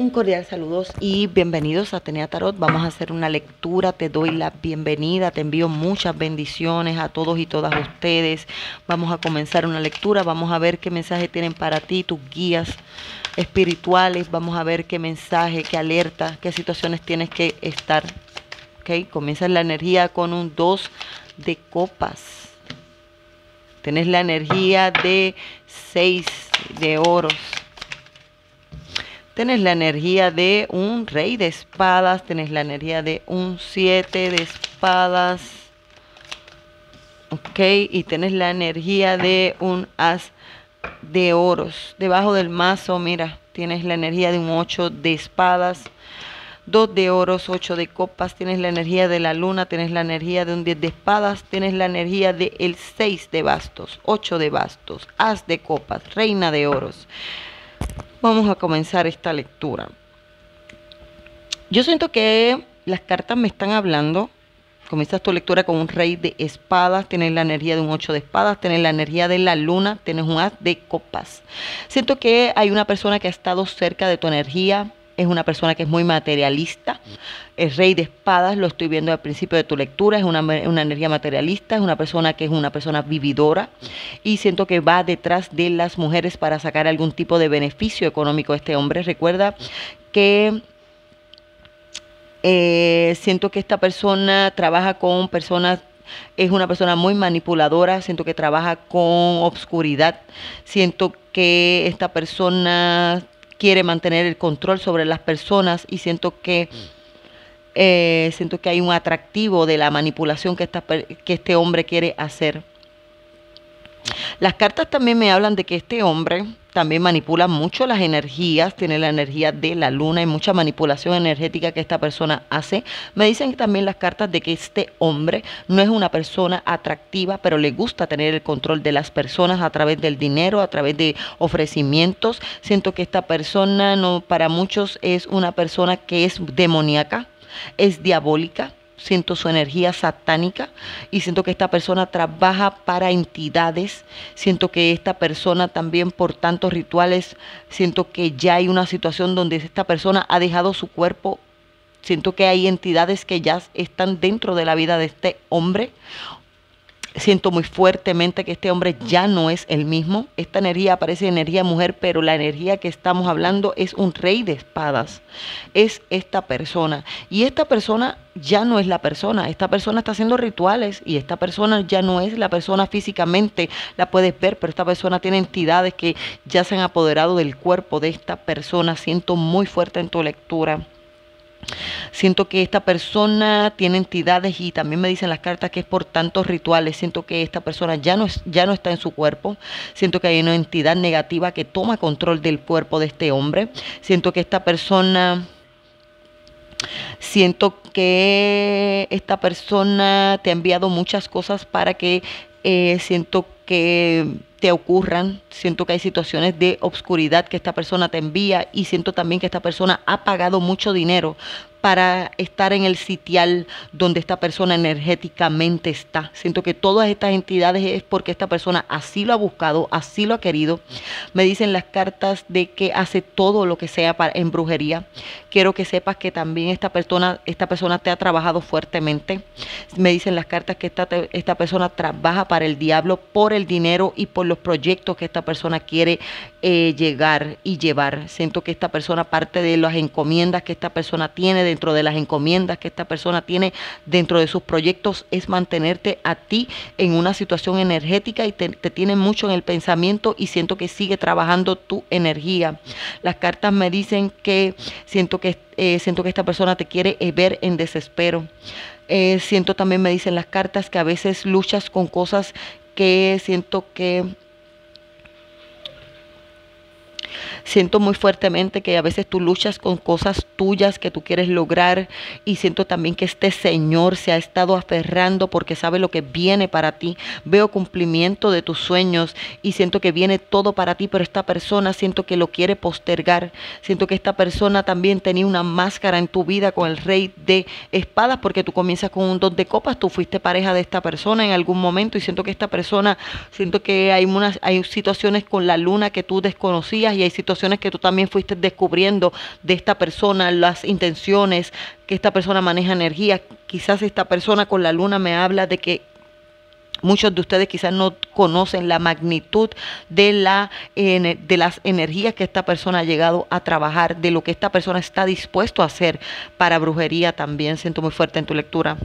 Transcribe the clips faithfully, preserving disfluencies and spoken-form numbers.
Un cordial saludos y bienvenidos a Atenea Tarot. Vamos a hacer una lectura, te doy la bienvenida, te envío muchas bendiciones a todos y todas ustedes. Vamos a comenzar una lectura, vamos a ver qué mensaje tienen para ti, tus guías espirituales, vamos a ver qué mensaje, qué alerta, qué situaciones tienes que estar. Ok, comienza la energía con un dos de copas. Tienes la energía de seis de oros. Tienes la energía de un rey de espadas, tienes la energía de un siete de espadas, ok, y tienes la energía de un as de oros. Debajo del mazo, mira, tienes la energía de un ocho de espadas, dos de oros, ocho de copas, tienes la energía de la luna, tienes la energía de un diez de espadas, tienes la energía de el seis de bastos, ocho de bastos, as de copas, reina de oros. Vamos a comenzar esta lectura. Yo siento que las cartas me están hablando. Comienzas tu lectura con un rey de espadas, tienes la energía de un ocho de espadas, tienes la energía de la luna, tienes un as de copas. Siento que hay una persona que ha estado cerca de tu energía, es una persona que es muy materialista. El rey de espadas, lo estoy viendo al principio de tu lectura, es una, una energía materialista, es una persona que es una persona vividora y siento que va detrás de las mujeres para sacar algún tipo de beneficio económico a este hombre. Recuerda que eh, siento que esta persona trabaja con personas, es una persona muy manipuladora, siento que trabaja con obscuridad, siento que esta persona quiere mantener el control sobre las personas y siento que eh, siento que hay un atractivo de la manipulación que, esta, que este hombre quiere hacer. Las cartas también me hablan de que este hombre también manipula mucho las energías, tiene la energía de la luna y mucha manipulación energética que esta persona hace. Me dicen también las cartas de que este hombre no es una persona atractiva, pero le gusta tener el control de las personas a través del dinero, a través de ofrecimientos. Siento que esta persona, no, para muchos, es una persona que es demoníaca, es diabólica. Siento su energía satánica y siento que esta persona trabaja para entidades. Siento que esta persona también por tantos rituales, siento que ya hay una situación donde esta persona ha dejado su cuerpo. Siento que hay entidades que ya están dentro de la vida de este hombre. Siento muy fuertemente que este hombre ya no es el mismo. Esta energía parece energía mujer, pero la energía que estamos hablando es un rey de espadas. Es esta persona. Y esta persona ya no es la persona. Esta persona está haciendo rituales y esta persona ya no es la persona físicamente. La puedes ver, pero esta persona tiene entidades que ya se han apoderado del cuerpo de esta persona. Siento muy fuerte en tu lectura. Siento que esta persona tiene entidades y también me dicen las cartas que es por tantos rituales. Siento que esta persona ya no, es, ya no está en su cuerpo. Siento que hay una entidad negativa que toma control del cuerpo de este hombre. Siento que esta persona... Siento que esta persona te ha enviado muchas cosas para que eh, siento que te ocurran. Siento que hay situaciones de obscuridad que esta persona te envía y siento también que esta persona ha pagado mucho dinero para estar en el sitial donde esta persona energéticamente está. Siento que todas estas entidades es porque esta persona así lo ha buscado, así lo ha querido. Me dicen las cartas de que hace todo lo que sea para, en brujería. Quiero que sepas que también esta persona, esta persona te ha trabajado fuertemente. Me dicen las cartas que esta, esta persona trabaja para el diablo por el dinero y por los proyectos que esta persona quiere eh, llegar y llevar. Siento que esta persona, parte de las encomiendas que esta persona tiene, dentro de las encomiendas que esta persona tiene dentro de sus proyectos, es mantenerte a ti en una situación energética y te, te tiene mucho en el pensamiento y siento que sigue trabajando tu energía. Las cartas me dicen que siento que, eh, siento que esta persona te quiere eh, ver en desespero. Eh, siento también, me dicen las cartas, que a veces luchas con cosas que siento que Siento muy fuertemente que a veces tú luchas con cosas tuyas que tú quieres lograr y siento también que este señor se ha estado aferrando porque sabe lo que viene para ti. Veo cumplimiento de tus sueños y siento que viene todo para ti, pero esta persona siento que lo quiere postergar. Siento que esta persona también tenía una máscara en tu vida con el rey de espadas porque tú comienzas con un dos de copas, tú fuiste pareja de esta persona en algún momento y siento que esta persona, siento que hay, unas, hay situaciones con la luna que tú desconocías y hay situaciones situaciones que tú también fuiste descubriendo de esta persona, las intenciones que esta persona maneja energía. Quizás esta persona con la luna me habla de que muchos de ustedes quizás no conocen la magnitud de, la, de las energías que esta persona ha llegado a trabajar, de lo que esta persona está dispuesto a hacer para brujería también. Siento muy fuerte en tu lectura.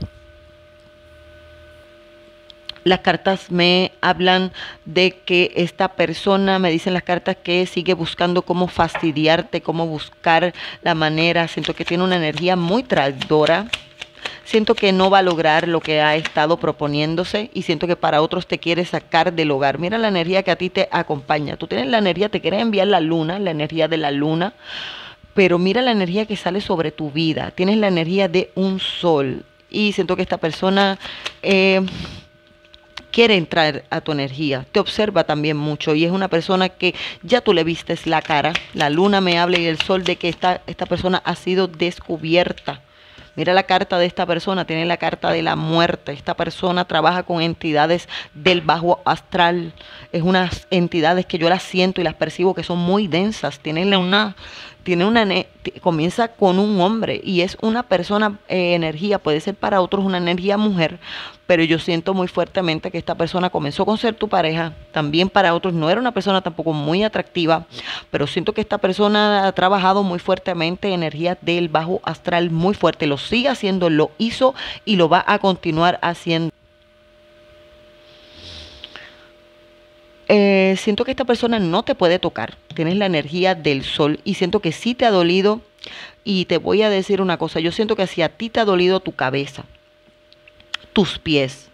Las cartas me hablan de que esta persona, me dicen las cartas, que sigue buscando cómo fastidiarte, cómo buscar la manera. Siento que tiene una energía muy traidora. Siento que no va a lograr lo que ha estado proponiéndose y siento que para otros te quiere sacar del hogar. Mira la energía que a ti te acompaña. Tú tienes la energía, te quiere enviar la luna, la energía de la luna, pero mira la energía que sale sobre tu vida. Tienes la energía de un sol y siento que esta persona eh, quiere entrar a tu energía, te observa también mucho y es una persona que ya tú le vistes la cara. La luna me habla y el sol de que esta, esta persona ha sido descubierta. Mira la carta de esta persona, tiene la carta de la muerte. Esta persona trabaja con entidades del bajo astral. Es unas entidades que yo las siento y las percibo que son muy densas. Tiene una, tiene una, comienza con un hombre y es una persona, eh, energía, puede ser para otros una energía mujer, pero yo siento muy fuertemente que esta persona comenzó con ser tu pareja, también para otros no era una persona tampoco muy atractiva, pero siento que esta persona ha trabajado muy fuertemente energías del bajo astral, muy fuerte, lo sigue haciendo, lo hizo y lo va a continuar haciendo. Eh, siento que esta persona no te puede tocar, tienes la energía del sol y siento que sí te ha dolido y te voy a decir una cosa, yo siento que si a ti te ha dolido tu cabeza, tus pies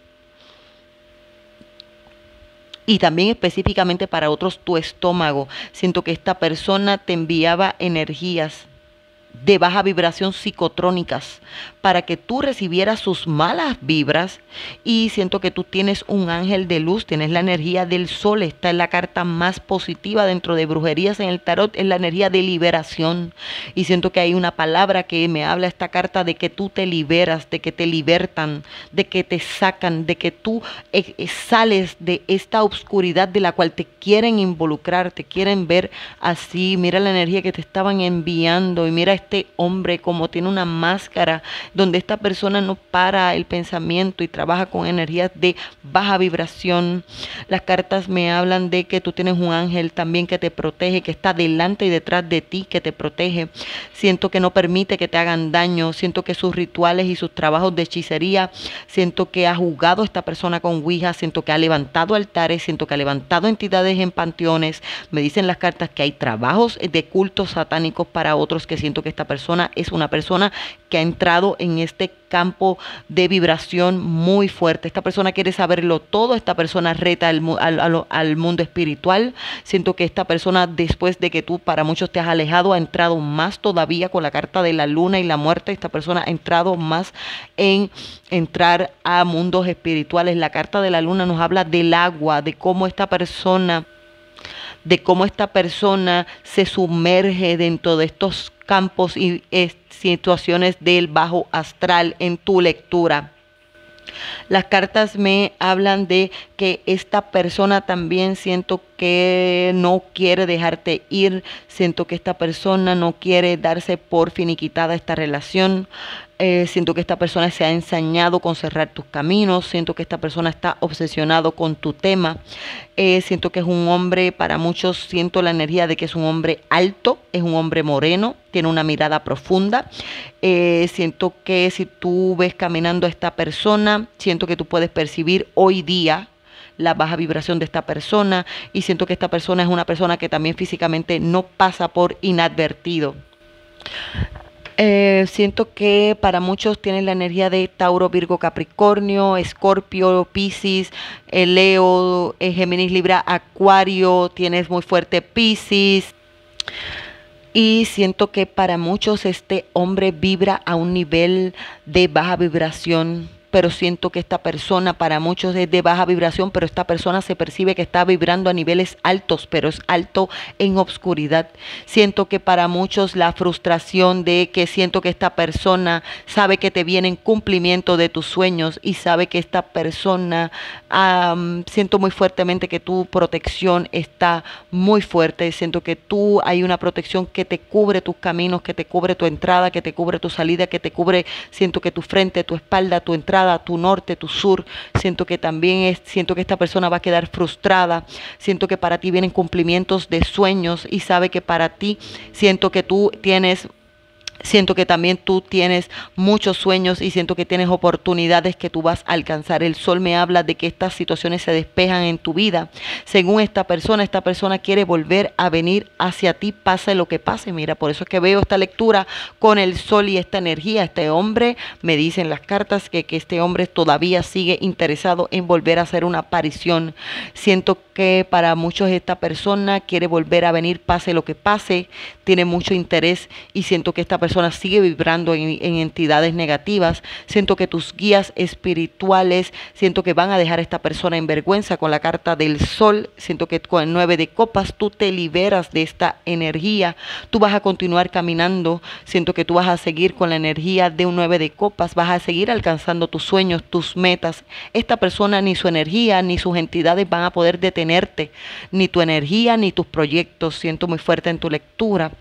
y también específicamente para otros tu estómago, siento que esta persona te enviaba energías de baja vibración psicotrónicas para que tú recibieras sus malas vibras y siento que tú tienes un ángel de luz, tienes la energía del sol, esta es la carta más positiva dentro de brujerías en el tarot, es la energía de liberación y siento que hay una palabra que me habla esta carta de que tú te liberas, de que te libertan, de que te sacan, de que tú eh, sales de esta oscuridad de la cual te quieren involucrar, te quieren ver así. Mira la energía que te estaban enviando y mira este hombre como tiene una máscara donde esta persona no para el pensamiento y trabaja con energías de baja vibración. Las cartas me hablan de que tú tienes un ángel también que te protege, que está delante y detrás de ti, que te protege. Siento que no permite que te hagan daño, siento que sus rituales y sus trabajos de hechicería, siento que ha jugado esta persona con Ouija, siento que ha levantado altares, siento que ha levantado entidades en panteones. Me dicen las cartas que hay trabajos de cultos satánicos para otros, que siento que esta persona es una persona que ha entrado en este campo de vibración muy fuerte. Esta persona quiere saberlo todo, esta persona reta al, al, al, al mundo espiritual. Siento que esta persona, después de que tú para muchos te has alejado, ha entrado más todavía con la carta de la luna y la muerte. Esta persona ha entrado más en entrar a mundos espirituales. La carta de la luna nos habla del agua, de cómo esta persona de cómo esta persona se sumerge dentro de estos campos y eh, situaciones del bajo astral en tu lectura. Las cartas me hablan de que esta persona también siento que no quiere dejarte ir, siento que esta persona no quiere darse por finiquitada esta relación. Eh, siento que esta persona se ha ensañado con cerrar tus caminos, siento que esta persona está obsesionado con tu tema, eh, siento que es un hombre, para muchos siento la energía de que es un hombre alto, es un hombre moreno, tiene una mirada profunda, eh, siento que si tú ves caminando a esta persona, siento que tú puedes percibir hoy día la baja vibración de esta persona y siento que esta persona es una persona que también físicamente no pasa por inadvertido. Eh, siento que para muchos tienen la energía de Tauro, Virgo, Capricornio, Escorpio, Piscis, eh, Leo, eh, Géminis, Libra, Acuario, tienes muy fuerte Piscis. Y siento que para muchos este hombre vibra a un nivel de baja vibración. pero siento que esta persona para muchos es de baja vibración, pero esta persona se percibe que está vibrando a niveles altos, pero es alto en obscuridad. Siento que para muchos la frustración de que siento que esta persona sabe que te viene en cumplimiento de tus sueños y sabe que esta persona, um, siento muy fuertemente que tu protección está muy fuerte, siento que tú hay una protección que te cubre tus caminos, que te cubre tu entrada, que te cubre tu salida, que te cubre, siento que tu frente, tu espalda, tu entrada, tu norte, tu sur, siento que también es, siento que esta persona va a quedar frustrada, siento que para ti vienen cumplimientos de sueños y sabe que para ti, siento que tú tienes Siento que también tú tienes muchos sueños y siento que tienes oportunidades que tú vas a alcanzar. El sol me habla de que estas situaciones se despejan en tu vida. Según esta persona, esta persona quiere volver a venir hacia ti, pase lo que pase. Mira, por eso es que veo esta lectura con el sol y esta energía. Este hombre, me dicen las cartas, que, que este hombre todavía sigue interesado en volver a hacer una aparición. Siento que para muchos esta persona quiere volver a venir, pase lo que pase. Tiene mucho interés y siento que esta persona persona sigue vibrando en, en entidades negativas. Siento que tus guías espirituales, siento que van a dejar a esta persona en vergüenza con la carta del sol. Siento que con el nueve de copas tú te liberas de esta energía. Tú vas a continuar caminando. Siento que tú vas a seguir con la energía de un nueve de copas. Vas a seguir alcanzando tus sueños, tus metas. Esta persona, ni su energía, ni sus entidades van a poder detenerte. Ni tu energía, ni tus proyectos. Siento muy fuerte en tu lectura.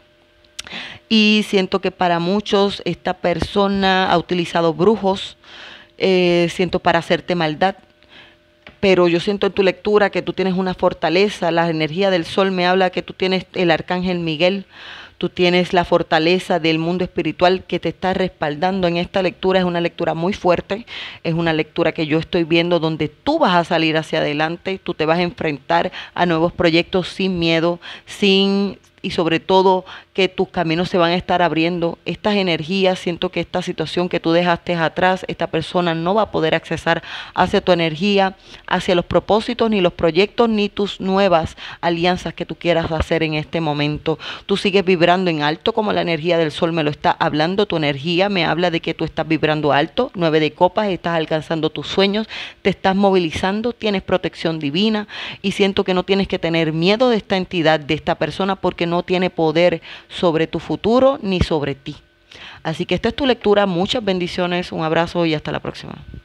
Y siento que para muchos esta persona ha utilizado brujos, eh, siento para hacerte maldad. Pero yo siento en tu lectura que tú tienes una fortaleza. La energía del sol me habla que tú tienes el arcángel Miguel. Tú tienes la fortaleza del mundo espiritual que te está respaldando en esta lectura. Es una lectura muy fuerte, es una lectura que yo estoy viendo donde tú vas a salir hacia adelante, tú te vas a enfrentar a nuevos proyectos sin miedo, sin y sobre todo que tus caminos se van a estar abriendo. Estas energías, siento que esta situación que tú dejaste atrás, esta persona no va a poder accesar hacia tu energía, hacia los propósitos, ni los proyectos, ni tus nuevas alianzas que tú quieras hacer en este momento. Tú sigues vibrando en alto como la energía del sol me lo está hablando. Tu energía me habla de que tú estás vibrando alto, nueve de copas, estás alcanzando tus sueños, te estás movilizando, tienes protección divina y siento que no tienes que tener miedo de esta entidad, de esta persona, porque no tiene poder sobre tu futuro ni sobre ti. Así que esta es tu lectura. Muchas bendiciones, un abrazo y hasta la próxima.